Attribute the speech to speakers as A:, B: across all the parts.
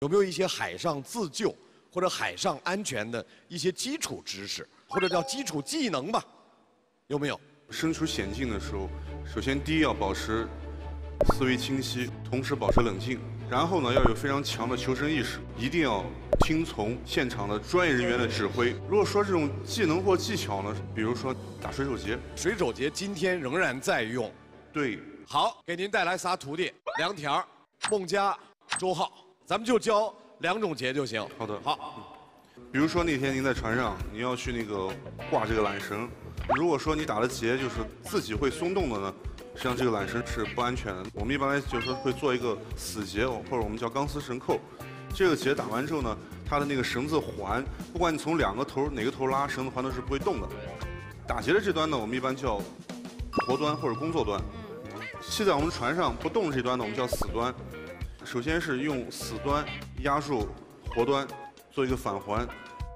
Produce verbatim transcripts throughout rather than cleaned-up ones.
A: 有没有一些海上自救或者海上安全的一些基础知识，或者叫基础技能吧？有没有？
B: 身处险境的时候，首先第一要保持思维清晰，同时保持冷静。然后呢，要有非常强的求生意识，一定要听从现场的专业人员的指挥。如果说这种技能或技巧呢，比如说打水手节，
A: 水手节今天仍然在用。
B: 对，
A: 好，给您带来仨徒弟，梁条、孟佳、周浩，咱们就教两种节就行。
B: 好的，
A: 好。
B: 比如说那天您在船上，您要去那个挂这个缆绳，如果说你打的结就是自己会松动的呢，实际上这个缆绳是不安全的。我们一般来就是会做一个死结，或者我们叫钢丝绳扣。这个结打完之后呢，它的那个绳子环，不管你从两个头哪个头拉，绳子环都是不会动的。打结的这端呢，我们一般叫活端或者工作端。系在我们船上不动的这端呢，我们叫死端。首先是用死端压住活端，做一个返环。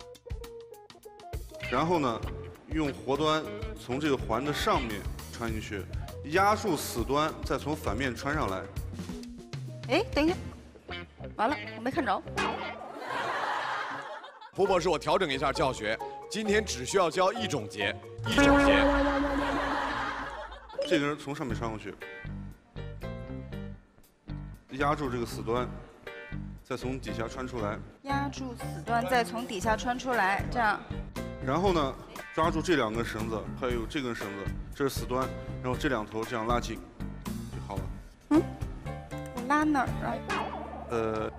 B: 然后呢，用活端从这个环的上面穿进去，压住死端，再从反面穿上来。
C: 哎，等一下，完了，我没看着。
A: 蒲博士，我调整一下教学，今天只需要教一种结，一种结。
B: 这个人从上面穿过去，压住这个死端，再从底下穿出来。
C: 压住死端，再从底下穿出来，这样。
B: 然后呢，抓住这两根绳子，还有这根绳子，这是死端，然后这两头这样拉紧就好了。
C: 嗯，我拉哪儿啊？
B: 呃，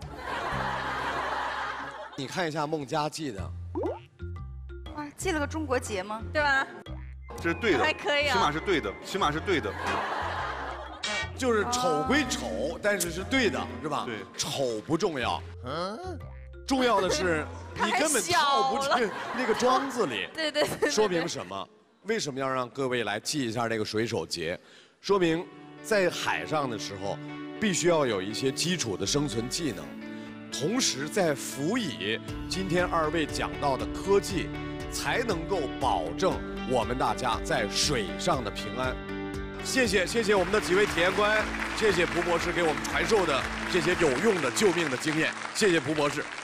A: 你看一下孟佳记的。
C: 哇，记了个中国结吗？
D: 对吧？
B: 这是对的，
D: 还可以啊，
B: 起码是对的，起码是对的。
A: 就是丑归丑，但是是对的，是吧？
B: 对，
A: 丑不重要，嗯，重要的是你根本套不进那个桩子里。
D: 对对对。
A: 说明什么？为什么要让各位来记一下这个水手节？说明在海上的时候，必须要有一些基础的生存技能，同时在辅以今天二位讲到的科技，才能够保证我们大家在水上的平安。谢谢谢谢我们的几位体验官，谢谢蒲博士给我们传授的这些有用的救命的经验，谢谢蒲博士。